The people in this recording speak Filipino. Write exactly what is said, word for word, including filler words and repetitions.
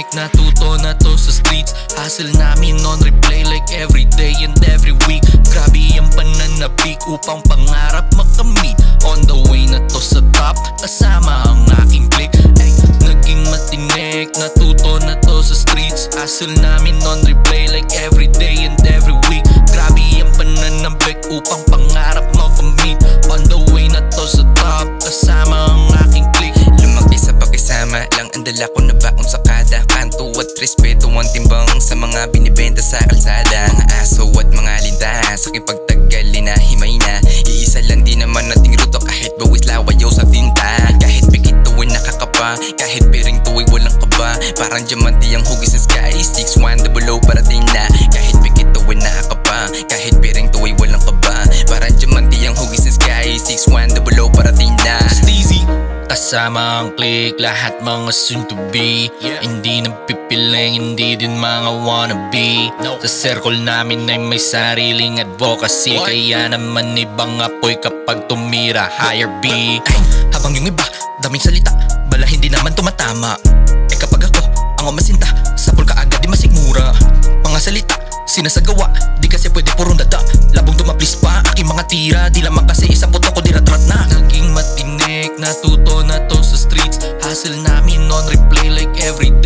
natuto na to sa streets. Hustle namin on replay like every day and every week. Grabe ang pananabik upang pangarap makamit. On the way na to sa top, kasama ang aking clique. Ay, naging matinik, natuto na to sa streets. Hustle namin on replay like every day and every week. Grabe ang pananabik upang pangarap makamit. On the way na to sa top, kasama ang aking clique. Lumaki sa pakisama lang ang dala ko na baon sa kada kanto at respeto ang timbang sa mga binibenta sa kalsada. Mga aso at mga linda sa aking pagtagalin na himay na. Iisa lang din naman nating ruto kahit bawis lawayaw sa tinta. Kahit pikit tuwa'y nakakapa, kahit piring tuwa'y walang kaba. Parang diamante ang hugis ng sky, six one double O parating na. Kahit pikit tuwa'y nakakapa, kahit piring tuwa'y walang kaba. Parang diamante ang hugis ng sky, six one double O parating na. Steezy, kasama ang clique, lahat mga soon to be. Yeah. Hindi nagpipiling, hindi din mga wannabe. No. Sa circle namin ay may sariling advocacy. What? Kaya naman ibang apoy kapag tumira, higher B. Ay, habang yung iba, daming salita, bala hindi naman tumatama. Eh kapag ako, ang umasinta, sapol ka agad di masigmura. Mga salita, sinasagawa, di kasi pwede purong dada. Labong dumaplis pa, aking mga tira, di lamang kasi isang puto ko diratrat na. Naging matinik, natuto na to sa streets. Hustle namin on replay like every